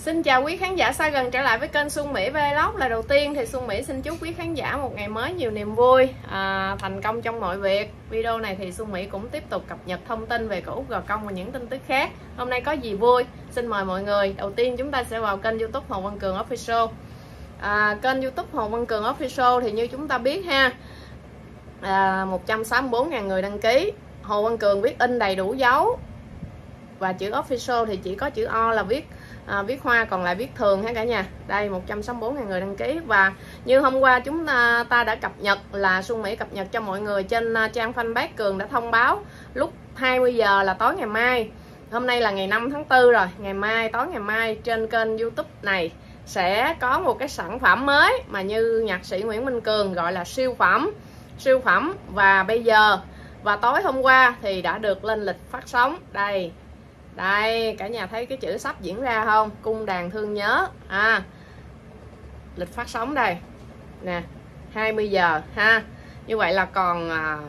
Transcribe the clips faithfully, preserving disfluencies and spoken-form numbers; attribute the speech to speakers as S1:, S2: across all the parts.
S1: Xin chào quý khán giả xa gần trở lại với kênh Xuân Mỹ Vlog. Là đầu tiên thì Xuân Mỹ xin chúc quý khán giả một ngày mới nhiều niềm vui, à, thành công trong mọi việc. Video này thì Xuân Mỹ cũng tiếp tục cập nhật thông tin về cờ Úc Gò Công và những tin tức khác. Hôm nay có gì vui? Xin mời mọi người. Đầu tiên chúng ta sẽ vào kênh YouTube Hồ Văn Cường Official. à, Kênh YouTube Hồ Văn Cường Official thì như chúng ta biết ha, à, một trăm sáu mươi bốn nghìn người đăng ký. Hồ Văn Cường viết in đầy đủ dấu, và chữ official thì chỉ có chữ O là viết à, viết hoa, còn lại viết thường ha cả nhà. Đây một trăm sáu mươi bốn nghìn người đăng ký. Và như hôm qua chúng ta, ta đã cập nhật là Xuân Mỹ cập nhật cho mọi người trên uh, trang fanpage. Cường đã thông báo lúc hai mươi giờ là tối ngày mai. Hôm nay là ngày năm tháng tư rồi. Ngày mai, tối ngày mai trên kênh YouTube này sẽ có một cái sản phẩm mới mà như nhạc sĩ Nguyễn Minh Cường gọi là siêu phẩm. Siêu phẩm và bây giờ và tối hôm qua thì đã được lên lịch phát sóng. Đây. Đây, cả nhà thấy cái chữ sắp diễn ra không? Cung đàn thương nhớ. À, lịch phát sóng đây. Nè, hai mươi giờ ha. Như vậy là còn à,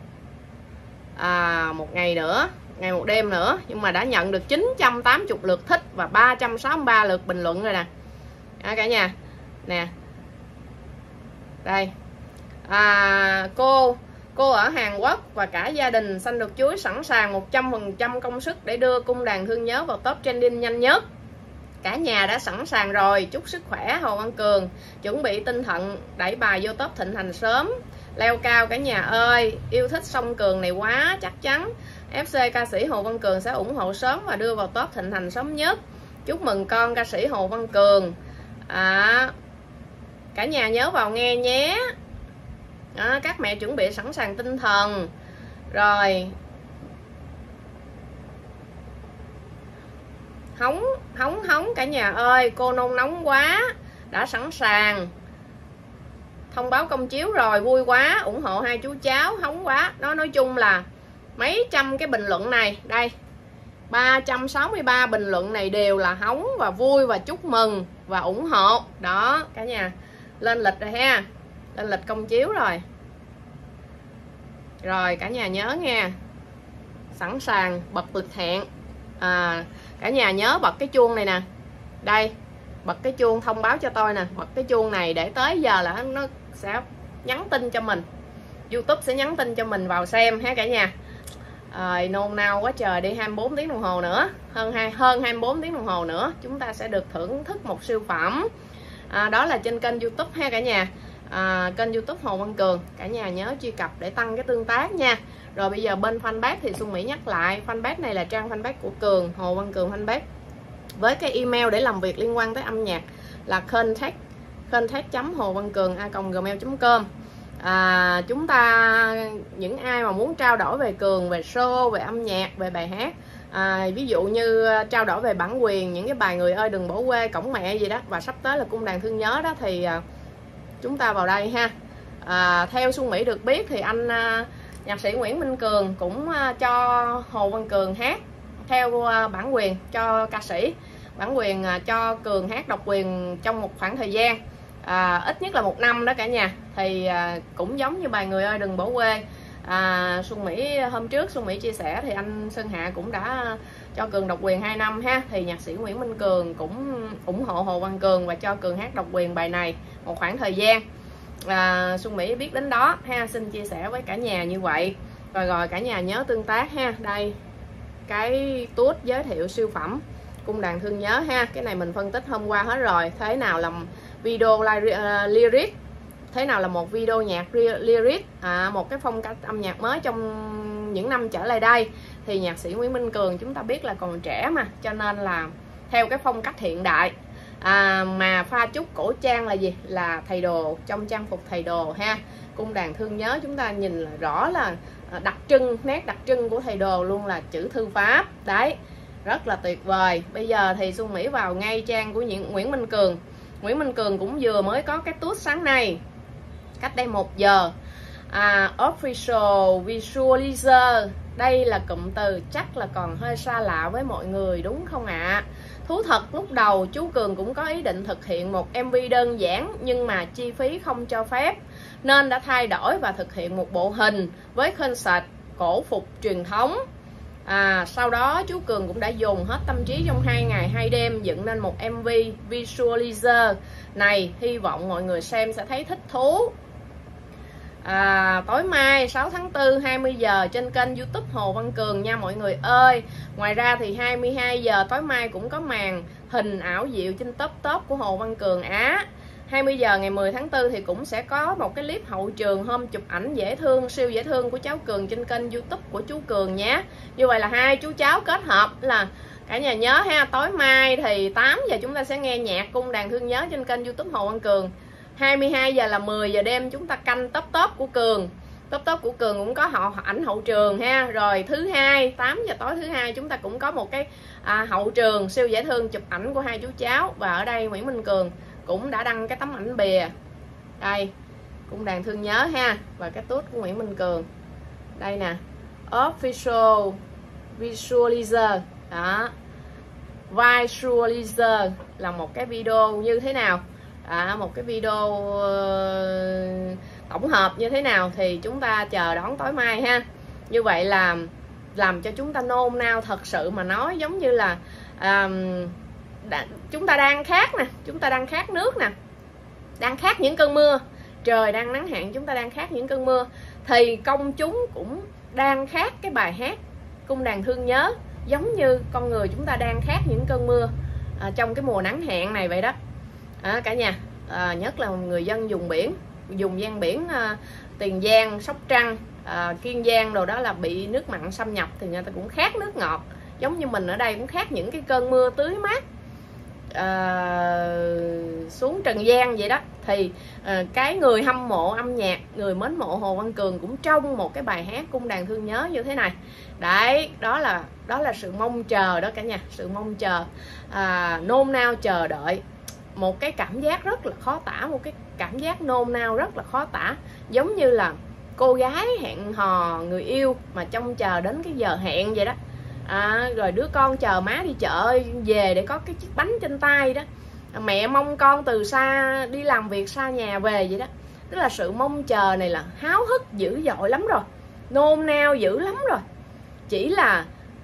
S1: à, một ngày nữa, ngày một đêm nữa. Nhưng mà đã nhận được chín trăm tám mươi lượt thích và ba trăm sáu mươi ba lượt bình luận rồi nè. À, cả nhà. Nè. Đây. À, cô Cô ở Hàn Quốc và cả gia đình xanh được chuối sẵn sàng một trăm phần trăm công sức để đưa cung đàn thương nhớ vào top trending nhanh nhất. Cả nhà đã sẵn sàng rồi. Chúc sức khỏe Hồ Văn Cường. Chuẩn bị tinh thần đẩy bài vô top thịnh hành sớm. Leo cao cả nhà ơi. Yêu thích Song Cường này quá. Chắc chắn ép xê ca sĩ Hồ Văn Cường sẽ ủng hộ sớm và đưa vào top thịnh hành sớm nhất. Chúc mừng con ca sĩ Hồ Văn Cường. à, Cả nhà nhớ vào nghe nhé. Đó, các mẹ chuẩn bị sẵn sàng tinh thần rồi. Hóng hóng hóng cả nhà ơi. Cô nôn nóng quá. Đã sẵn sàng thông báo công chiếu rồi. Vui quá. Ủng hộ hai chú cháu. Hóng quá. Nó nói chung là mấy trăm cái bình luận này. Đây ba trăm sáu mươi ba bình luận này đều là hóng và vui và chúc mừng và ủng hộ. Đó cả nhà. Lên lịch rồi ha. Lên lịch công chiếu rồi. Rồi cả nhà nhớ nha. Sẵn sàng bật lịch hẹn. à, Cả nhà nhớ bật cái chuông này nè. Đây. Bật cái chuông thông báo cho tôi nè. Bật cái chuông này để tới giờ là nó sẽ nhắn tin cho mình. YouTube sẽ nhắn tin cho mình vào xem ha cả nhà. à, Nôn nao quá trời đi. Hai mươi bốn tiếng đồng hồ nữa. Hơn, hai, hơn hai mươi bốn tiếng đồng hồ nữa chúng ta sẽ được thưởng thức một siêu phẩm. à, Đó là trên kênh YouTube ha cả nhà. À, kênh YouTube Hồ Văn Cường. Cả nhà nhớ truy cập để tăng cái tương tác nha. Rồi bây giờ bên fanpage thì Xuân Mỹ nhắc lại, fanpage này là trang fanpage của Cường, Hồ Văn Cường fanpage, với cái email để làm việc liên quan tới âm nhạc là contact contact chấm hồ văn cường a còng gmail chấm com. à, Chúng ta những ai mà muốn trao đổi về Cường, về show, về âm nhạc, về bài hát, à, ví dụ như trao đổi về bản quyền những cái bài Người ơi đừng bỏ quê, Cổng mẹ gì đó, và sắp tới là cung đàn thương nhớ đó, thì à, chúng ta vào đây ha. à, Theo Xuân Mỹ được biết thì anh à, nhạc sĩ Nguyễn Minh Cường cũng à, cho Hồ Văn Cường hát theo à, bản quyền cho ca sĩ, bản quyền à, cho Cường hát độc quyền trong một khoảng thời gian à, ít nhất là một năm đó cả nhà. Thì à, cũng giống như bài Người ơi đừng bỏ quê, à, Xuân Mỹ hôm trước Xuân Mỹ chia sẻ thì anh Sơn Hạ cũng đã cho Cường độc quyền hai năm ha. Thì nhạc sĩ Nguyễn Minh Cường cũng ủng hộ Hồ Văn Cường và cho Cường hát độc quyền bài này một khoảng thời gian. à, Xuân Mỹ biết đến đó ha, xin chia sẻ với cả nhà như vậy. Rồi rồi cả nhà nhớ tương tác ha. Đây cái tuốt giới thiệu siêu phẩm cung đàn thương nhớ ha. Cái này mình phân tích hôm qua hết rồi. Thế nào là video uh, lyric, thế nào là một video nhạc lyric, à, một cái phong cách âm nhạc mới trong những năm trở lại đây. Thì nhạc sĩ Nguyễn Minh Cường chúng ta biết là còn trẻ mà, cho nên là theo cái phong cách hiện đại, à, mà pha chút cổ trang là gì, là thầy đồ, trong trang phục thầy đồ ha. Cung đàn thương nhớ chúng ta nhìn là rõ là đặc trưng, nét đặc trưng của thầy đồ luôn là chữ thư pháp đấy, rất là tuyệt vời. Bây giờ thì Xuân Mỹ vào ngay trang của những Nguyễn Minh Cường. Nguyễn Minh Cường cũng vừa mới có cái tweet sáng nay, cách đây một giờ. à, Official Visualizer. Đây là cụm từ chắc là còn hơi xa lạ với mọi người đúng không ạ? À? Thú thật lúc đầu chú Cường cũng có ý định thực hiện một em vê đơn giản, nhưng mà chi phí không cho phép nên đã thay đổi và thực hiện một bộ hình với concert cổ phục truyền thống. À, sau đó chú Cường cũng đã dùng hết tâm trí trong hai ngày hai đêm dựng nên một em vê visualizer này, hy vọng mọi người xem sẽ thấy thích thú. À, tối mai sáu tháng tư hai mươi giờ trên kênh YouTube Hồ Văn Cường nha mọi người ơi. Ngoài ra thì hai mươi hai giờ tối mai cũng có màn hình ảo diệu trên top top của Hồ Văn Cường Á. hai mươi giờ ngày mười tháng tư thì cũng sẽ có một cái clip hậu trường hôm chụp ảnh dễ thương, siêu dễ thương của cháu Cường trên kênh YouTube của chú Cường nhé. Như vậy là hai chú cháu kết hợp là cả nhà nhớ ha. Tối mai thì tám giờ chúng ta sẽ nghe nhạc Cung Đàn Thương Nhớ trên kênh YouTube Hồ Văn Cường. hai mươi hai giờ là mười giờ đêm chúng ta canh top top của Cường. Top top của Cường cũng có họ ảnh hậu trường ha. Rồi thứ hai tám giờ tối thứ hai chúng ta cũng có một cái à, hậu trường siêu dễ thương chụp ảnh của hai chú cháu. Và ở đây Nguyễn Minh Cường cũng đã đăng cái tấm ảnh bìa đây, Cung Đàn Thương Nhớ ha, và cái tút của Nguyễn Minh Cường đây nè, official visualizer đó. Visualizer là một cái video như thế nào, à, một cái video uh, tổng hợp như thế nào thì chúng ta chờ đón tối mai ha. Như vậy là làm cho chúng ta nôn nao, thật sự mà nói giống như là um, đã, chúng ta đang khát nè, chúng ta đang khát nước nè, đang khát những cơn mưa, trời đang nắng hạn, chúng ta đang khát những cơn mưa, thì công chúng cũng đang khát cái bài hát Cung Đàn Thương Nhớ, giống như con người chúng ta đang khát những cơn mưa à, trong cái mùa nắng hạn này vậy đó. À, cả nhà à, nhất là người dân vùng biển, dùng ven biển à, Tiền Giang, Sóc Trăng, à, Kiên Giang đồ đó là bị nước mặn xâm nhập thì người ta cũng khát nước ngọt, giống như mình ở đây cũng khát những cái cơn mưa tưới mát à, xuống Trần gian vậy đó. Thì à, cái người hâm mộ âm nhạc, người mến mộ Hồ Văn Cường cũng trong một cái bài hát Cung Đàn Thương Nhớ như thế này đấy. Đó là đó là sự mong chờ đó cả nhà, sự mong chờ, à, nôn nao chờ đợi, một cái cảm giác rất là khó tả, một cái cảm giác nôn nao rất là khó tả, giống như là cô gái hẹn hò người yêu mà trông chờ đến cái giờ hẹn vậy đó. À, rồi đứa con chờ má đi chợ về để có cái chiếc bánh trên tay đó, mẹ mong con từ xa đi làm việc xa nhà về vậy đó. Tức là sự mong chờ này là háo hức dữ dội lắm rồi, nôn nao dữ lắm rồi, chỉ là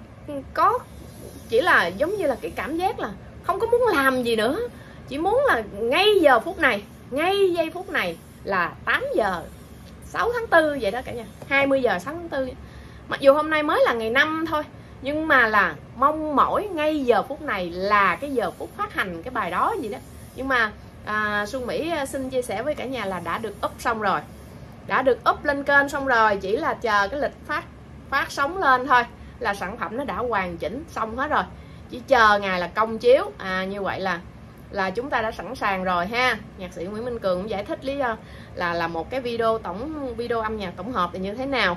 S1: có chỉ là giống như là cái cảm giác là không có muốn làm gì nữa, chỉ muốn là ngay giờ phút này, ngay giây phút này là tám giờ sáu tháng tư vậy đó cả nhà, hai mươi giờ sáu tháng tư. Mặc dù hôm nay mới là ngày năm thôi, nhưng mà là mong mỏi ngay giờ phút này là cái giờ phút phát hành cái bài đó gì đó. Nhưng mà à, Xuân Mỹ xin chia sẻ với cả nhà là đã được up xong rồi, đã được up lên kênh xong rồi, chỉ là chờ cái lịch phát phát sóng lên thôi là sản phẩm nó đã hoàn chỉnh xong hết rồi, chỉ chờ ngày là công chiếu. À, như vậy là là chúng ta đã sẵn sàng rồi ha. Nhạc sĩ Nguyễn Minh Cường cũng giải thích lý do là là một cái video tổng video âm nhạc tổng hợp thì như thế nào.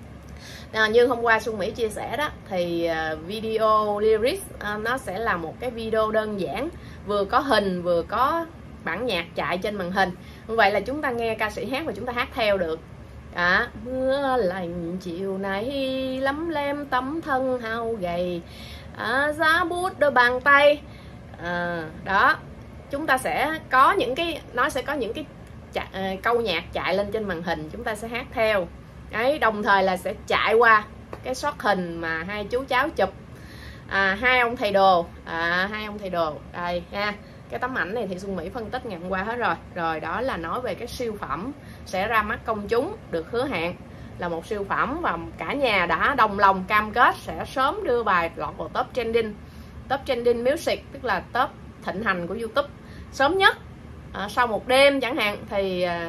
S1: À, như hôm qua Xuân Mỹ chia sẻ đó thì uh, video lyrics uh, nó sẽ là một cái video đơn giản, vừa có hình vừa có bản nhạc chạy trên màn hình. Như vậy là chúng ta nghe ca sĩ hát và chúng ta hát theo được. À, mưa lạnh chiều nay lấm lem tấm thân hao gầy, à, giá bút đôi bàn tay. À, đó, chúng ta sẽ có những cái nó sẽ có những cái chạy, uh, câu nhạc chạy lên trên màn hình, chúng ta sẽ hát theo. Đấy, đồng thời là sẽ chạy qua cái shot hình mà hai chú cháu chụp, à, hai ông thầy đồ, à, hai ông thầy đồ đây ha. Cái tấm ảnh này thì Xuân Mỹ phân tích ngày hôm qua hết rồi. Rồi đó là nói về cái siêu phẩm sẽ ra mắt công chúng, được hứa hẹn là một siêu phẩm, và cả nhà đã đồng lòng cam kết sẽ sớm đưa bài lọt vào top trending, top trending music, tức là top thịnh hành của YouTube sớm nhất. À, sau một đêm chẳng hạn thì à,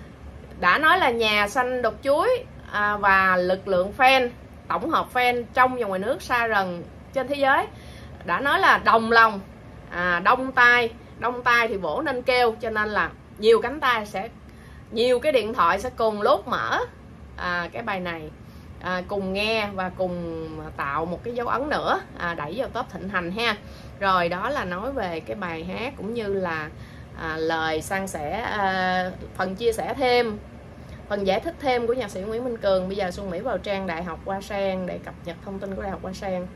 S1: đã nói là nhà xanh đột chuối à, và lực lượng fan, tổng hợp fan trong và ngoài nước xa rần trên thế giới đã nói là đồng lòng, à, đông tay, đông tay thì vỗ nên kêu, cho nên là nhiều cánh tay sẽ, nhiều cái điện thoại sẽ cùng lúc mở à, cái bài này, à, cùng nghe và cùng tạo một cái dấu ấn nữa, à, đẩy vào top thịnh hành ha. Rồi đó là nói về cái bài hát cũng như là à, lời san sẻ, à, phần chia sẻ thêm, phần giải thích thêm của nhạc sĩ Nguyễn Minh Cường. Bây giờ Xuân Mỹ vào trang Đại học Hoa Sen để cập nhật thông tin của Đại học Hoa Sen.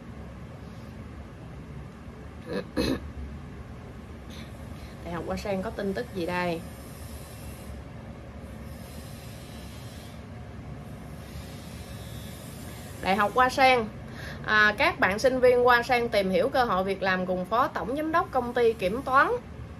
S1: Đại học Hoa Sen có tin tức gì đây? Đại học Hoa Sen À, các bạn sinh viên qua sang tìm hiểu cơ hội việc làm cùng phó tổng giám đốc công ty kiểm toán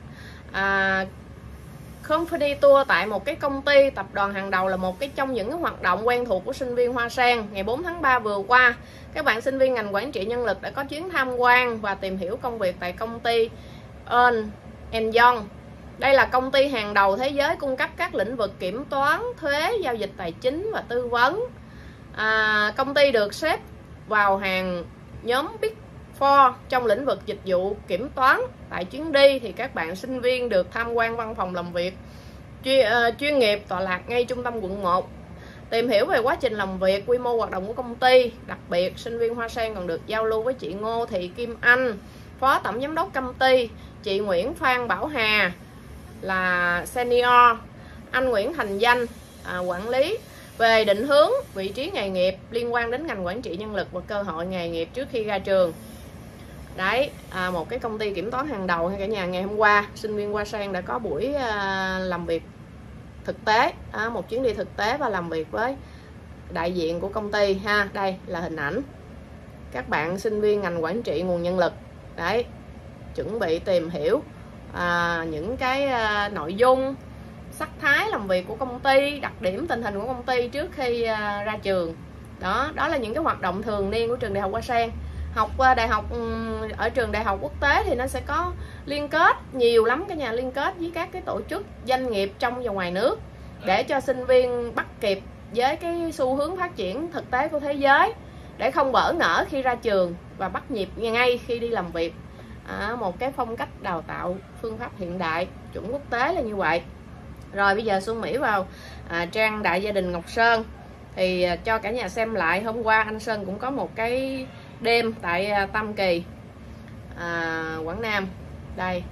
S1: à, company tour tại một cái công ty tập đoàn hàng đầu, là một cái trong những cái hoạt động quen thuộc của sinh viên Hoa Sen. Ngày bốn tháng ba vừa qua, các bạn sinh viên ngành quản trị nhân lực đã có chuyến tham quan và tìm hiểu công việc tại công ty Ernst and Young. Đây là công ty hàng đầu thế giới cung cấp các lĩnh vực kiểm toán, thuế, giao dịch tài chính và tư vấn. À, công ty được xếp vào hàng nhóm Big Four trong lĩnh vực dịch vụ kiểm toán. Tại chuyến đi thì các bạn sinh viên được tham quan văn phòng làm việc chuyên, uh, chuyên nghiệp tọa lạc ngay trung tâm quận một, tìm hiểu về quá trình làm việc, quy mô hoạt động của công ty. Đặc biệt, sinh viên Hoa Sen còn được giao lưu với chị Ngô Thị Kim Anh, phó tổng giám đốc công ty, chị Nguyễn Phan Bảo Hà là senior, anh Nguyễn Thành Danh à, quản lý, về định hướng vị trí nghề nghiệp liên quan đến ngành quản trị nhân lực và cơ hội nghề nghiệp trước khi ra trường. Đấy, à, một cái công ty kiểm toán hàng đầu. Cả nhà, ngày hôm qua sinh viên Hoa Sen đã có buổi à, làm việc thực tế, à, một chuyến đi thực tế và làm việc với đại diện của công ty ha. Đây là hình ảnh các bạn sinh viên ngành quản trị nguồn nhân lực. Đấy, chuẩn bị tìm hiểu à, những cái à, nội dung, sắc thái làm việc của công ty, đặc điểm tình hình của công ty trước khi à, ra trường. Đó, đó là những cái hoạt động thường niên của trường Đại học Hoa Sen. Học đại học ở trường đại học quốc tế thì nó sẽ có liên kết nhiều lắm cả nhà, liên kết với các cái tổ chức doanh nghiệp trong và ngoài nước để cho sinh viên bắt kịp với cái xu hướng phát triển thực tế của thế giới, để không bỡ ngỡ khi ra trường và bắt nhịp ngay khi đi làm việc. À, một cái phong cách đào tạo phương pháp hiện đại chuẩn quốc tế là như vậy. Rồi bây giờ Xuân Mỹ vào à, trang Đại Gia Đình Ngọc Sơn thì à, cho cả nhà xem lại. Hôm qua anh Sơn cũng có một cái đêm tại à, Tam Kỳ, à, Quảng Nam. Đây,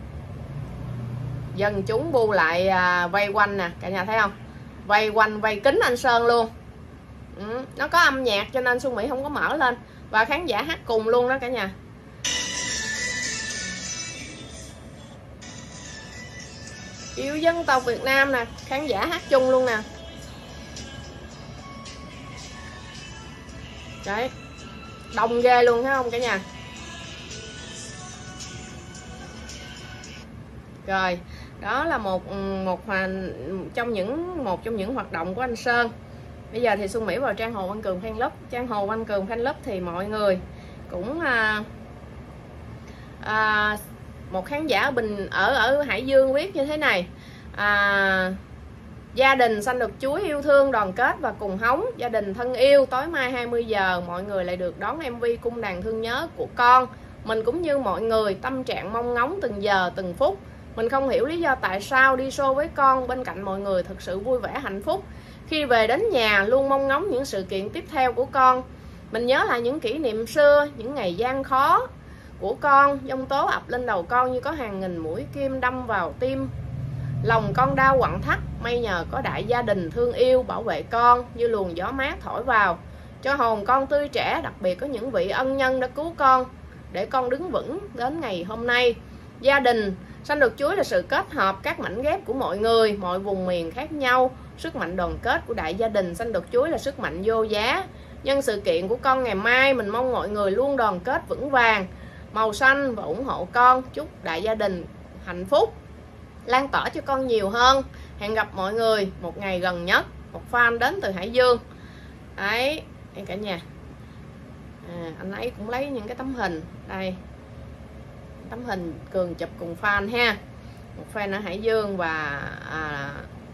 S1: dân chúng bu lại à, vây quanh nè, cả nhà thấy không? Vây quanh, vây kính anh Sơn luôn. Ừ, nó có âm nhạc cho nên Xuân Mỹ không có mở lên, và khán giả hát cùng luôn đó cả nhà. Yêu dân tộc Việt Nam nè, khán giả hát chung luôn nè. Đấy, đông ghê luôn thấy không cả nhà. Rồi, đó là một một hoàn trong những một trong những hoạt động của anh Sơn. Bây giờ thì Xuân Mỹ vào trang Hồ Văn Cường Fan Club. Trang Hồ Văn Cường Fan Club thì mọi người cũng à, à, một khán giả ở Bình ở ở Hải Dương viết như thế này: à, gia đình xanh được chuối, yêu thương, đoàn kết và cùng hóng. Gia đình thân yêu, tối mai hai mươi giờ mọi người lại được đón em vê Cung đàn thương nhớ của con. Mình cũng như mọi người, tâm trạng mong ngóng từng giờ từng phút. Mình không hiểu lý do tại sao đi show với con bên cạnh mọi người thực sự vui vẻ hạnh phúc. Khi về đến nhà luôn mong ngóng những sự kiện tiếp theo của con. Mình nhớ lại những kỷ niệm xưa, những ngày gian khó của con. Giông tố ập lên đầu con như có hàng nghìn mũi kim đâm vào tim. Lòng con đau quặn thắt, may nhờ có đại gia đình thương yêu bảo vệ con như luồng gió mát thổi vào, cho hồn con tươi trẻ. Đặc biệt có những vị ân nhân đã cứu con để con đứng vững đến ngày hôm nay. Gia đình xanh được chuối là sự kết hợp các mảnh ghép của mọi người, mọi vùng miền khác nhau. Sức mạnh đoàn kết của đại gia đình xanh được chuối là sức mạnh vô giá. Nhân sự kiện của con ngày mai, mình mong mọi người luôn đoàn kết vững vàng, màu xanh và ủng hộ con. Chúc đại gia đình hạnh phúc, lan tỏa cho con nhiều hơn. Hẹn gặp mọi người một ngày gần nhất. Một fan đến từ Hải Dương. Đấy, đây cả nhà. À, anh ấy cũng lấy những cái tấm hình. Đây, tấm hình Cường chụp cùng fan ha. Một fan ở Hải Dương và à,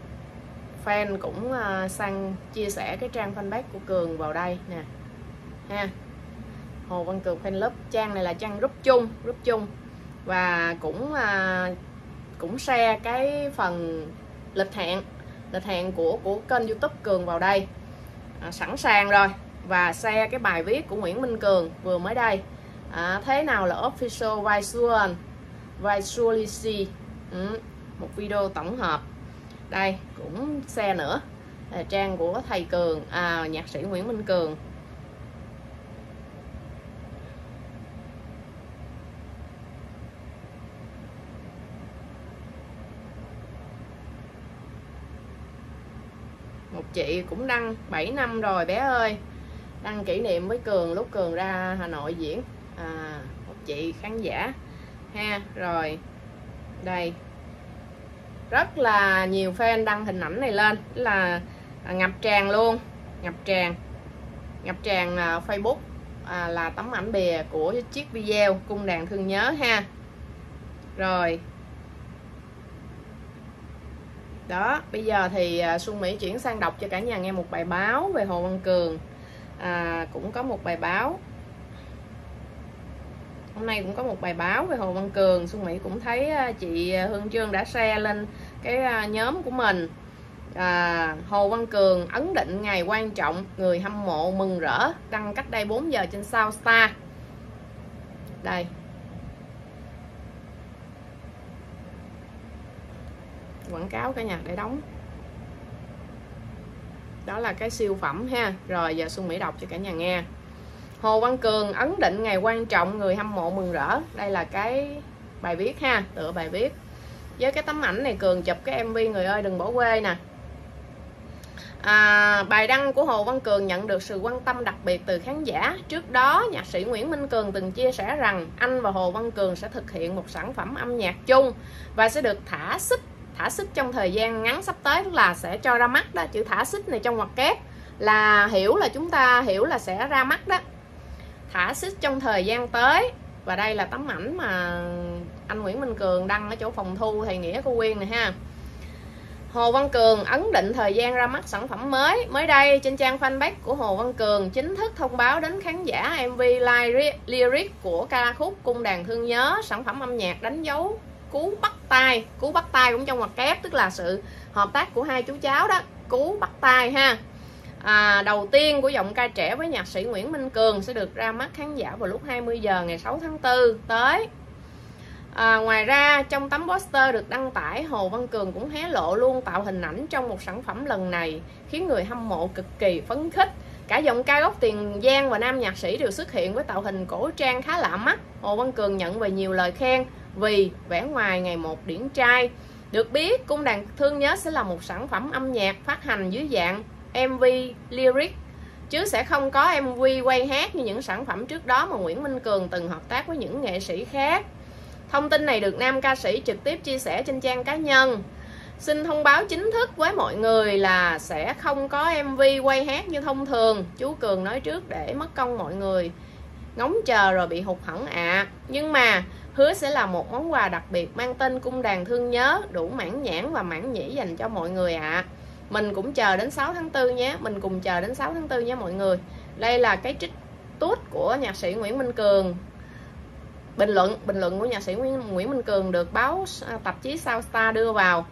S1: fan cũng à, sang chia sẻ cái trang fanpage của Cường vào đây nè ha. Hồ Văn Cường Fan Club. Trang này là trang group chung, group chung và cũng à, cũng share cái phần lịch hẹn lịch hẹn của của kênh YouTube Cường vào đây. À, sẵn sàng rồi, và share cái bài viết của Nguyễn Minh Cường vừa mới đây. À, thế nào là official visual visuality, ừ, một video tổng hợp. Đây cũng share nữa là trang của thầy Cường, à, nhạc sĩ Nguyễn Minh Cường. Một chị cũng đăng bảy năm rồi bé ơi. đăng kỷ niệm với Cường lúc Cường ra Hà Nội diễn. À, một chị khán giả ha. Rồi đây, rất là nhiều fan đăng hình ảnh này lên, là ngập tràn luôn, ngập tràn ngập tràn uh, Facebook, à, là tấm ảnh bìa của chiếc video Cung đàn thương nhớ ha. Rồi đó, bây giờ thì uh, Xuân Mỹ chuyển sang đọc cho cả nhà nghe một bài báo về Hồ Văn Cường. À, cũng có một bài báo hôm nay cũng có một bài báo về Hồ Văn Cường. Xuân Mỹ cũng thấy uh, chị Hương Trương đã share lên cái uh, nhóm của mình. À, Hồ Văn Cường ấn định ngày quan trọng, người hâm mộ mừng rỡ, đăng cách đây bốn giờ trên Sao Star. Đây, quảng cáo cả nhà để đóng. Đó là cái siêu phẩm ha. Rồi giờ Xuân Mỹ đọc cho cả nhà nghe. Hồ Văn Cường ấn định ngày quan trọng, người hâm mộ mừng rỡ. Đây là cái bài viết ha, tựa bài viết. Với cái tấm ảnh này Cường chụp cái em vê Người ơi đừng bỏ quê nè. À, bài đăng của Hồ Văn Cường nhận được sự quan tâm đặc biệt từ khán giả. Trước đó, nhạc sĩ Nguyễn Minh Cường từng chia sẻ rằng anh và Hồ Văn Cường sẽ thực hiện một sản phẩm âm nhạc chung và sẽ được thả xích thả xích trong thời gian ngắn sắp tới, tức là sẽ cho ra mắt đó. Chữ thả xích này trong ngoặc kép là hiểu là chúng ta hiểu là sẽ ra mắt đó, thả xích trong thời gian tới. Và đây là tấm ảnh mà anh Nguyễn Minh Cường đăng ở chỗ phòng thu thầy Nghĩa Cô Quyên này ha. Hồ Văn Cường ấn định thời gian ra mắt sản phẩm mới. Mới đây trên trang fanpage của Hồ Văn Cường chính thức thông báo đến khán giả em vê live lyric của ca khúc Cung đàn thương nhớ, sản phẩm âm nhạc đánh dấu cú bắt tay. Cú bắt tay cũng trong ngoặc kép, tức là sự hợp tác của hai chú cháu đó, cú bắt tay ha. À, đầu tiên của giọng ca trẻ với nhạc sĩ Nguyễn Minh Cường sẽ được ra mắt khán giả vào lúc hai mươi giờ ngày sáu tháng tư tới. À, ngoài ra trong tấm poster được đăng tải, Hồ Văn Cường cũng hé lộ luôn tạo hình ảnh trong một sản phẩm lần này, khiến người hâm mộ cực kỳ phấn khích. Cả giọng ca gốc Tiền Giang và nam nhạc sĩ đều xuất hiện với tạo hình cổ trang khá lạ mắt. Hồ Văn Cường nhận về nhiều lời khen vì vẻ ngoài ngày một điển trai. Được biết, Cung đàn thương nhớ sẽ là một sản phẩm âm nhạc phát hành dưới dạng em vê lyric, chứ sẽ không có em vê quay hát như những sản phẩm trước đó mà Nguyễn Minh Cường từng hợp tác với những nghệ sĩ khác. Thông tin này được nam ca sĩ trực tiếp chia sẻ trên trang cá nhân. Xin thông báo chính thức với mọi người là sẽ không có em vê quay hát như thông thường. Chú Cường nói trước để mất công mọi người ngóng chờ rồi bị hụt hẫng ạ. À. Nhưng mà hứa sẽ là một món quà đặc biệt mang tên Cung đàn thương nhớ, đủ mãn nhãn và mãn nhĩ dành cho mọi người ạ. À. Mình cũng chờ đến sáu tháng tư nhé. Mình cùng chờ đến sáu tháng tư nhé mọi người. Đây là cái trích tút của nhạc sĩ Nguyễn Minh Cường. Bình luận bình luận của nhạc sĩ Nguyễn Minh Cường được báo tạp chí Sao Star đưa vào.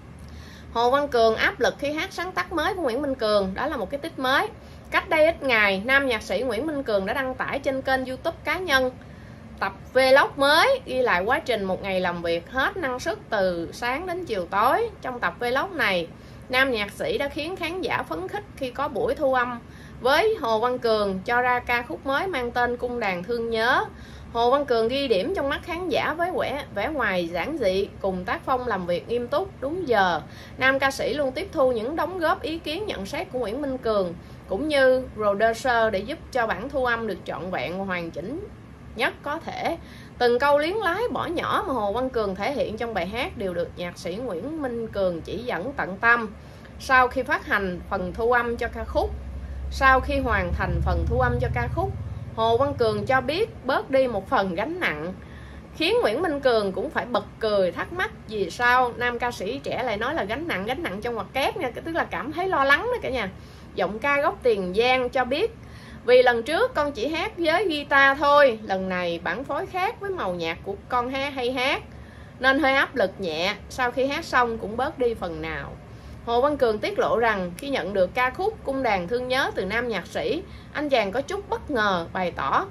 S1: Hồ Văn Cường áp lực khi hát sáng tác mới của Nguyễn Minh Cường. Đó là một cái tích mới. Cách đây ít ngày, nam nhạc sĩ Nguyễn Minh Cường đã đăng tải trên kênh YouTube cá nhân tập vlog mới, ghi lại quá trình một ngày làm việc hết năng suất từ sáng đến chiều tối. Trong tập vlog này, nam nhạc sĩ đã khiến khán giả phấn khích khi có buổi thu âm với Hồ Văn Cường cho ra ca khúc mới mang tên Cung đàn thương nhớ. Hồ Văn Cường ghi điểm trong mắt khán giả với vẻ, vẻ ngoài giản dị cùng tác phong làm việc nghiêm túc, đúng giờ. Nam ca sĩ luôn tiếp thu những đóng góp ý kiến nhận xét của Nguyễn Minh Cường cũng như producer để giúp cho bản thu âm được trọn vẹn và hoàn chỉnh nhất có thể. Từng câu liếng lái bỏ nhỏ mà Hồ Văn Cường thể hiện trong bài hát đều được nhạc sĩ Nguyễn Minh Cường chỉ dẫn tận tâm. Sau khi phát hành phần thu âm cho ca khúc, sau khi hoàn thành phần thu âm cho ca khúc, Hồ Văn Cường cho biết bớt đi một phần gánh nặng, khiến Nguyễn Minh Cường cũng phải bật cười thắc mắc vì sao nam ca sĩ trẻ lại nói là gánh nặng, gánh nặng trong ngoặc kép nha, tức là cảm thấy lo lắng đó cả nhà. Giọng ca gốc Tiền Giang cho biết vì lần trước con chỉ hát với guitar thôi, lần này bản phối khác với màu nhạc của con hát hay hát nên hơi áp lực nhẹ, sau khi hát xong cũng bớt đi phần nào. Hồ Văn Cường tiết lộ rằng khi nhận được ca khúc Cung đàn thương nhớ từ nam nhạc sĩ, anh chàng có chút bất ngờ, bày tỏ: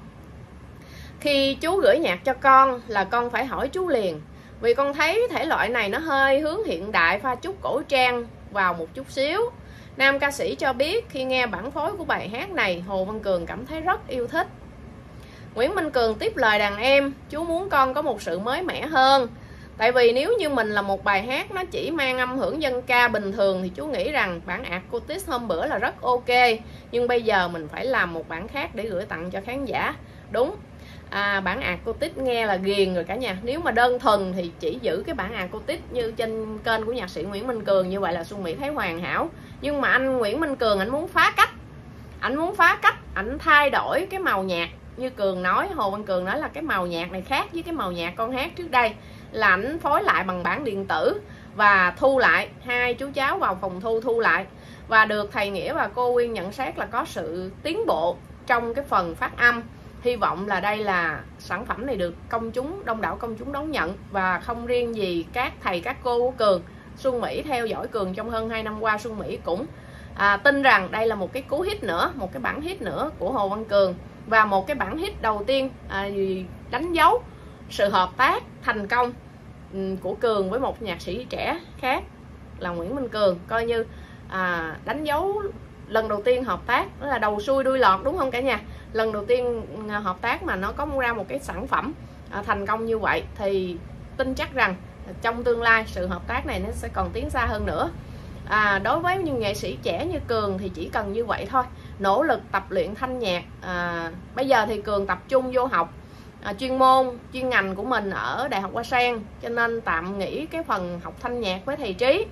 S1: khi chú gửi nhạc cho con là con phải hỏi chú liền, vì con thấy thể loại này nó hơi hướng hiện đại pha chút cổ trang vào một chút xíu. Nam ca sĩ cho biết khi nghe bản phối của bài hát này, Hồ Văn Cường cảm thấy rất yêu thích. Nguyễn Minh Cường tiếp lời đàn em: chú muốn con có một sự mới mẻ hơn, Tại vì nếu như mình là một bài hát nó chỉ mang âm hưởng dân ca bình thường thì chú nghĩ rằng bản acoustic hôm bữa là rất ok, nhưng bây giờ mình phải làm một bản khác để gửi tặng cho khán giả. Đúng, à, bản acoustic nghe là ghiền rồi cả nhà. Nếu mà đơn thuần thì chỉ giữ cái bản acoustic như trên kênh của nhạc sĩ Nguyễn Minh Cường, như vậy là Xuân Mỹ thấy hoàn hảo. Nhưng mà anh Nguyễn Minh Cường anh muốn phá cách, anh muốn phá cách, anh thay đổi cái màu nhạc. Như Cường nói, Hồ Văn Cường nói là cái màu nhạc này khác với cái màu nhạc con hát trước đây, là ảnh phối lại bằng bản điện tử và thu lại, hai chú cháu vào phòng thu thu lại, và được thầy Nghĩa và cô Uyên nhận xét là có sự tiến bộ trong cái phần phát âm. Hy vọng là đây là sản phẩm này được công chúng, đông đảo công chúng đón nhận, và không riêng gì các thầy các cô của Cường. Xuân Mỹ theo dõi Cường trong hơn hai năm qua, Xuân Mỹ cũng à, tin rằng đây là một cái cú hit nữa, một cái bản hit nữa của Hồ Văn Cường, và một cái bản hit đầu tiên à, đánh dấu sự hợp tác thành công của Cường với một nhạc sĩ trẻ khác là Nguyễn Minh Cường. Coi như à, đánh dấu lần đầu tiên hợp tác, đó là đầu xuôi đuôi lọt, đúng không cả nhà? Lần đầu tiên hợp tác mà nó có ra một cái sản phẩm à, thành công như vậy, thì tin chắc rằng trong tương lai sự hợp tác này nó sẽ còn tiến xa hơn nữa. À, đối với những nghệ sĩ trẻ như Cường thì chỉ cần như vậy thôi, nỗ lực tập luyện thanh nhạc. À, bây giờ thì Cường tập trung vô học à, chuyên môn, chuyên ngành của mình ở Đại học Hoa Sen, cho nên tạm nghỉ cái phần học thanh nhạc với thầy Trí.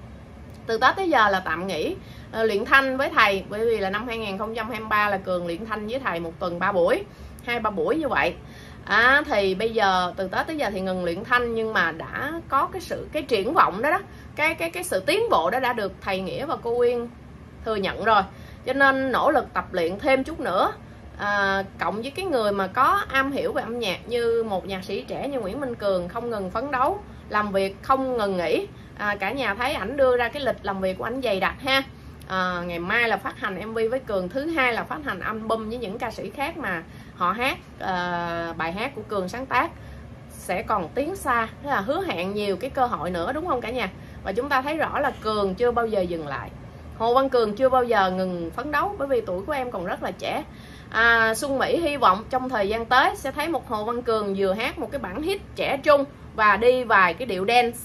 S1: Từ Tết tới giờ là tạm nghỉ à, luyện thanh với thầy, bởi vì là năm hai nghìn không trăm hai mươi ba là Cường luyện thanh với thầy một tuần ba buổi, hai ba buổi như vậy. À, thì bây giờ từ Tết tới giờ thì ngừng luyện thanh, nhưng mà đã có cái sự cái triển vọng đó đó, cái cái cái sự tiến bộ đó đã được thầy Nghĩa và cô Uyên thừa nhận rồi, cho nên nỗ lực tập luyện thêm chút nữa. À, cộng với cái người mà có am hiểu về âm nhạc như một nhạc sĩ trẻ như Nguyễn Minh Cường, không ngừng phấn đấu, làm việc không ngừng nghỉ. À, cả nhà thấy ảnh đưa ra cái lịch làm việc của ảnh dày đặc ha. À, ngày mai là phát hành em vê với Cường, thứ hai là phát hành album với những ca sĩ khác mà họ hát à, bài hát của Cường sáng tác, sẽ còn tiến xa, tức là hứa hẹn nhiều cái cơ hội nữa, đúng không cả nhà? Và chúng ta thấy rõ là Cường chưa bao giờ dừng lại, Hồ Văn Cường chưa bao giờ ngừng phấn đấu, bởi vì tuổi của em còn rất là trẻ. à, Xuân Mỹ hy vọng trong thời gian tới sẽ thấy một Hồ Văn Cường vừa hát một cái bản hit trẻ trung và đi vài cái điệu dance,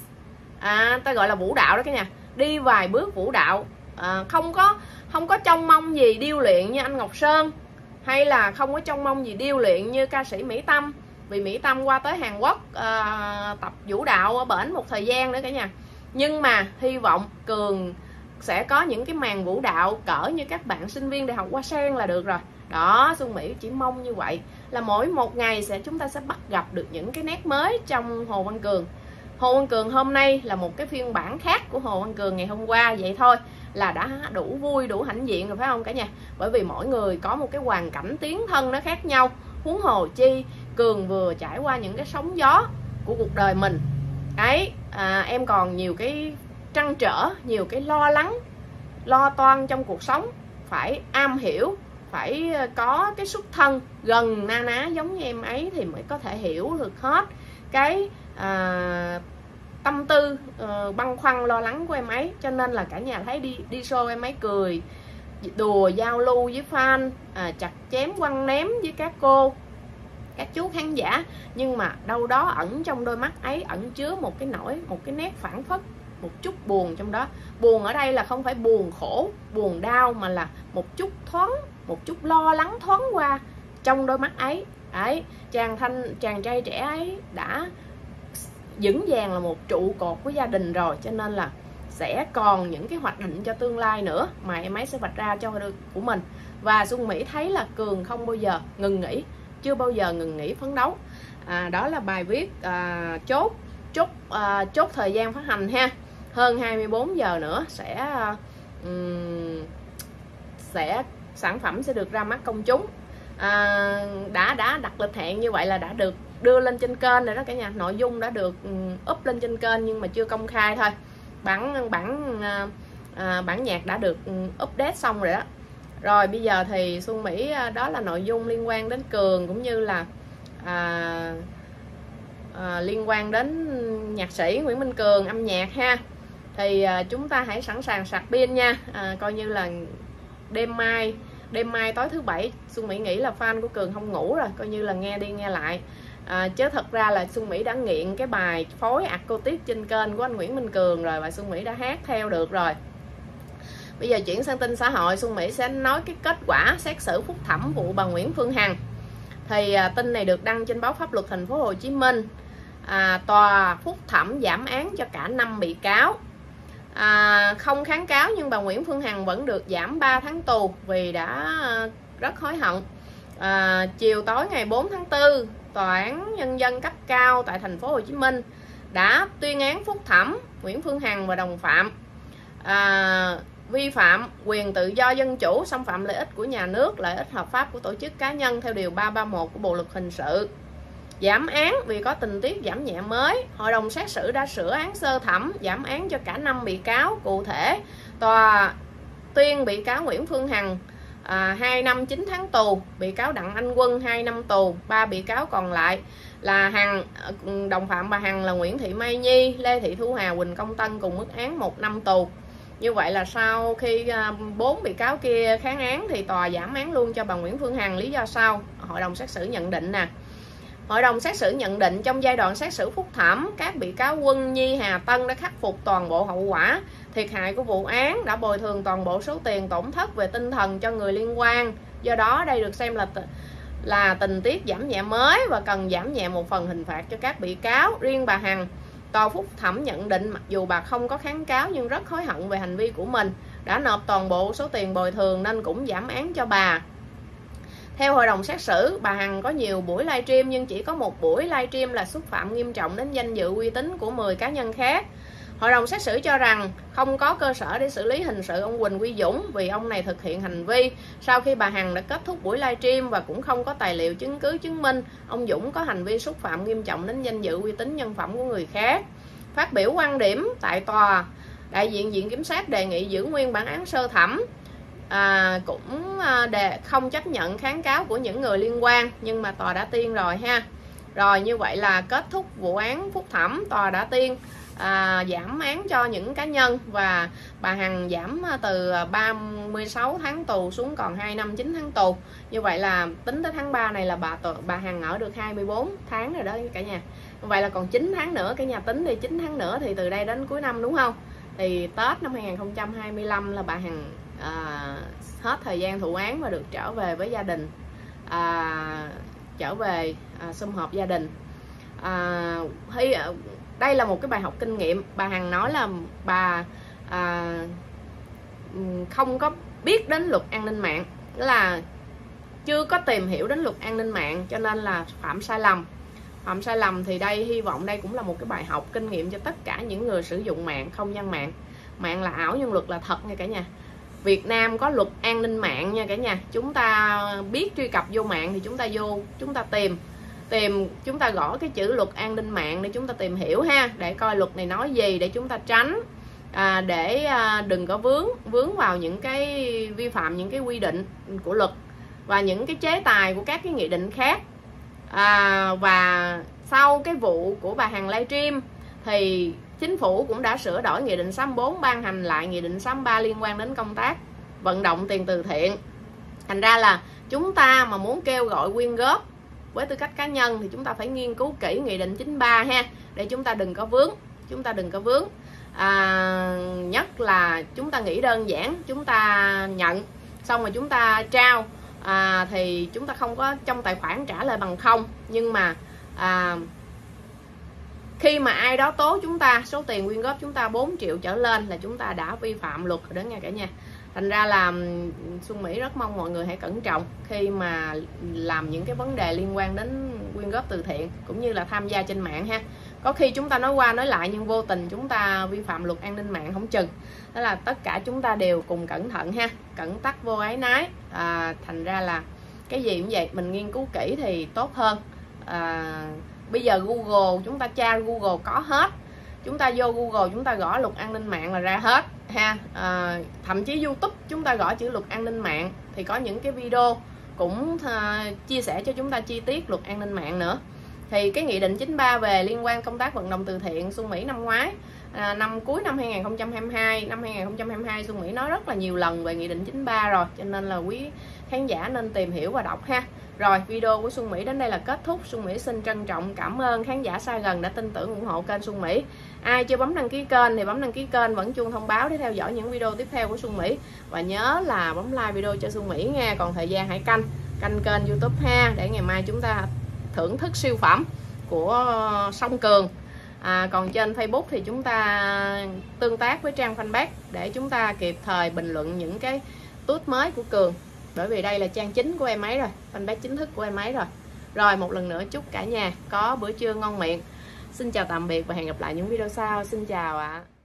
S1: à, ta gọi là vũ đạo đó cả nhà, đi vài bước vũ đạo. À, không có không có trông mong gì điêu luyện như anh Ngọc Sơn, hay là không có trông mong gì điêu luyện như ca sĩ Mỹ Tâm, vì Mỹ Tâm qua tới Hàn Quốc à, tập vũ đạo ở bển một thời gian nữa cả nhà. Nhưng mà hy vọng Cường sẽ có những cái màn vũ đạo cỡ như các bạn sinh viên Đại học Hoa Sen là được rồi. Đó, Xuân Mỹ chỉ mong như vậy, là mỗi một ngày sẽ chúng ta sẽ bắt gặp được những cái nét mới trong Hồ Văn Cường. Hồ Văn Cường hôm nay là một cái phiên bản khác của Hồ Văn Cường ngày hôm qua, vậy thôi là đã đủ vui, đủ hãnh diện rồi phải không cả nhà? Bởi vì mỗi người có một cái hoàn cảnh tiến thân nó khác nhau, huống hồ chi Cường vừa trải qua những cái sóng gió của cuộc đời mình ấy. À, em còn nhiều cái trăn trở, nhiều cái lo lắng, lo toan trong cuộc sống, phải am hiểu, phải có cái xuất thân gần na ná giống như em ấy thì mới có thể hiểu được hết cái à, tâm tư uh, băn khoăn lo lắng của em ấy. Cho nên là cả nhà thấy đi đi show em ấy cười đùa giao lưu với fan, à, chặt chém quăng ném với các cô các chú khán giả, nhưng mà đâu đó ẩn trong đôi mắt ấy ẩn chứa một cái nỗi, một cái nét phảng phất, một chút buồn trong đó. Buồn ở đây là không phải buồn khổ, buồn đau, mà là một chút thoáng, một chút lo lắng thoáng qua trong đôi mắt ấy. Ấy, chàng thanh chàng trai trẻ ấy đã vững vàng là một trụ cột của gia đình rồi, cho nên là sẽ còn những cái hoạch định cho tương lai nữa mà em ấy sẽ vạch ra cho của mình. Và Xuân Mỹ thấy là Cường không bao giờ ngừng nghỉ, chưa bao giờ ngừng nghỉ phấn đấu. À, đó là bài viết à, chốt chốt à, chốt thời gian phát hành ha. Hơn hai mươi bốn giờ nữa sẽ um, sẽ sản phẩm sẽ được ra mắt công chúng. À, đã đã đặt lịch hẹn như vậy là đã được đưa lên trên kênh rồi đó cả nhà. Nội dung đã được up lên trên kênh nhưng mà chưa công khai thôi. Bản bản à, bản nhạc đã được update xong rồi đó. Rồi bây giờ thì Xuân Mỹ, đó là nội dung liên quan đến Cường cũng như là à, à, liên quan đến nhạc sĩ Nguyễn Minh Cường, âm nhạc ha. Thì à, chúng ta hãy sẵn sàng sạc pin nha. À, coi như là đêm mai đêm mai tối thứ bảy, Xuân Mỹ nghĩ là fan của Cường không ngủ rồi, coi như là nghe đi nghe lại À, chứ thật ra là Xuân Mỹ đã nghiện cái bài phối acoustic trên kênh của anh Nguyễn Minh Cường rồi, và Xuân Mỹ đã hát theo được rồi. Bây giờ chuyển sang tin xã hội, Xuân Mỹ sẽ nói cái kết quả xét xử phúc thẩm vụ bà Nguyễn Phương Hằng. Thì à, tin này được đăng trên báo Pháp Luật Thành phố Hồ Chí Minh. À, tòa phúc thẩm giảm án cho cả năm bị cáo. À, không kháng cáo nhưng bà Nguyễn Phương Hằng vẫn được giảm ba tháng tù vì đã rất hối hận. À, chiều tối ngày bốn tháng tư, Tòa án Nhân dân cấp cao tại Thành phố Hồ Chí Minh đã tuyên án phúc thẩm Nguyễn Phương Hằng và đồng phạm à, vi phạm quyền tự do dân chủ, xâm phạm lợi ích của nhà nước, lợi ích hợp pháp của tổ chức cá nhân theo điều ba trăm ba mươi mốt của Bộ luật hình sự. Giảm án vì có tình tiết giảm nhẹ mới. Hội đồng xét xử đã sửa án sơ thẩm, giảm án cho cả năm bị cáo. Cụ thể, tòa tuyên bị cáo Nguyễn Phương Hằng à, hai năm chín tháng tù, bị cáo Đặng Anh Quân hai năm tù, ba bị cáo còn lại là Hằng, đồng phạm bà Hằng là Nguyễn Thị Mai Nhi, Lê Thị Thu Hà, Huỳnh Công Tân cùng mức án một năm tù. Như vậy là sau khi bốn bị cáo kia kháng án thì tòa giảm án luôn cho bà Nguyễn Phương Hằng. Lý do sau? Hội đồng xét xử nhận định nè. Hội đồng xét xử nhận định trong giai đoạn xét xử phúc thẩm, các bị cáo Quân, Nhi, Hà, Tân đã khắc phục toàn bộ hậu quả, thiệt hại của vụ án, đã bồi thường toàn bộ số tiền tổn thất về tinh thần cho người liên quan. Do đó đây được xem là là tình tiết giảm nhẹ mới và cần giảm nhẹ một phần hình phạt cho các bị cáo. Riêng bà Hằng, tòa phúc thẩm nhận định mặc dù bà không có kháng cáo nhưng rất hối hận về hành vi của mình, đã nộp toàn bộ số tiền bồi thường nên cũng giảm án cho bà. Theo hội đồng xét xử, bà Hằng có nhiều buổi livestream nhưng chỉ có một buổi livestream là xúc phạm nghiêm trọng đến danh dự uy tín của mười cá nhân khác. Hội đồng xét xử cho rằng không có cơ sở để xử lý hình sự ông Huỳnh Uy Dũng vì ông này thực hiện hành vi sau khi bà Hằng đã kết thúc buổi livestream và cũng không có tài liệu chứng cứ chứng minh ông Dũng có hành vi xúc phạm nghiêm trọng đến danh dự uy tín nhân phẩm của người khác. Phát biểu quan điểm tại tòa, đại diện Viện Kiểm sát đề nghị giữ nguyên bản án sơ thẩm, à, cũng đề không chấp nhận kháng cáo của những người liên quan, nhưng mà tòa đã tuyên rồi ha. Rồi như vậy là kết thúc vụ án phúc thẩm, tòa đã tuyên à, giảm án cho những cá nhân và bà Hằng giảm từ ba mươi sáu tháng tù xuống còn hai năm chín tháng tù. Như vậy là tính tới tháng ba này là bà bà Hằng ở được hai mươi bốn tháng rồi đó cả nhà. Vậy là còn chín tháng nữa, cả nhà tính thì chín tháng nữa thì từ đây đến cuối năm đúng không? Thì Tết năm hai nghìn không trăm hai mươi lăm là bà Hằng à, hết thời gian thụ án và được trở về với gia đình, à, trở về à, sum họp gia đình. À, hay, đây là một cái bài học kinh nghiệm. Bà Hằng nói là bà à, không có biết đến luật an ninh mạng, tức là chưa có tìm hiểu đến luật an ninh mạng cho nên là phạm sai lầm. Phạm sai lầm thì đây hy vọng đây cũng là một cái bài học kinh nghiệm cho tất cả những người sử dụng mạng, không gian mạng. Mạng là ảo nhưng luật là thật nha cả nhà. Việt Nam có luật an ninh mạng nha cả nhà. Chúng ta biết truy cập vô mạng thì chúng ta vô, chúng ta tìm tìm chúng ta gõ cái chữ luật an ninh mạng để chúng ta tìm hiểu ha, để coi luật này nói gì để chúng ta tránh, à, để à, đừng có vướng vướng vào những cái vi phạm những cái quy định của luật và những cái chế tài của các cái nghị định khác. À, và sau cái vụ của bà Hằng livestream thì chính phủ cũng đã sửa đổi nghị định sáu mươi bốn, ban hành lại nghị định sáu mươi ba liên quan đến công tác vận động tiền từ thiện. Thành ra là chúng ta mà muốn kêu gọi quyên góp với tư cách cá nhân thì chúng ta phải nghiên cứu kỹ nghị định chín mươi ba ha, để chúng ta đừng có vướng, chúng ta đừng có vướng. À, nhất là chúng ta nghĩ đơn giản, chúng ta nhận xong rồi chúng ta trao, à, thì chúng ta không có trong tài khoản trả lời bằng không, nhưng mà à, khi mà ai đó tố chúng ta số tiền quyên góp chúng ta bốn triệu trở lên là chúng ta đã vi phạm luật rồi đó nha cả nhà. Thành ra là Xuân Mỹ rất mong mọi người hãy cẩn trọng khi mà làm những cái vấn đề liên quan đến quyên góp từ thiện cũng như là tham gia trên mạng ha. Có khi chúng ta nói qua nói lại nhưng vô tình chúng ta vi phạm luật an ninh mạng không chừng. Đó là tất cả chúng ta đều cùng cẩn thận ha, cẩn tắc vô ái nái. À, thành ra là cái gì cũng vậy, mình nghiên cứu kỹ thì tốt hơn. À, bây giờ Google, chúng ta tra Google có hết. Chúng ta vô Google chúng ta gõ luật an ninh mạng là ra hết ha. À, thậm chí YouTube chúng ta gõ chữ luật an ninh mạng thì có những cái video cũng uh, chia sẻ cho chúng ta chi tiết luật an ninh mạng nữa. Thì cái nghị định chín mươi ba về liên quan công tác vận động từ thiện Xuân Mỹ năm ngoái, à, năm cuối năm hai nghìn không trăm hai mươi hai, năm hai nghìn không trăm hai mươi hai Xuân Mỹ nói rất là nhiều lần về nghị định chín mươi ba rồi, cho nên là quý khán giả nên tìm hiểu và đọc ha. Rồi, video của Xuân Mỹ đến đây là kết thúc. Xuân Mỹ xin trân trọng cảm ơn khán giả xa gần đã tin tưởng ủng hộ kênh Xuân Mỹ. Ai chưa bấm đăng ký kênh thì bấm đăng ký kênh, vẫn chuông thông báo để theo dõi những video tiếp theo của Xuân Mỹ. Và nhớ là bấm like video cho Xuân Mỹ nha. Còn thời gian hãy canh canh kênh YouTube ha, để ngày mai chúng ta thưởng thức siêu phẩm của Song Cường. À, còn trên Facebook thì chúng ta tương tác với trang fanpage để chúng ta kịp thời bình luận những cái tút mới của Cường, bởi vì đây là trang chính của em ấy rồi, fanpage chính thức của em ấy rồi. Rồi, một lần nữa chúc cả nhà có bữa trưa ngon miệng. Xin chào tạm biệt và hẹn gặp lại những video sau. Xin chào ạ. À.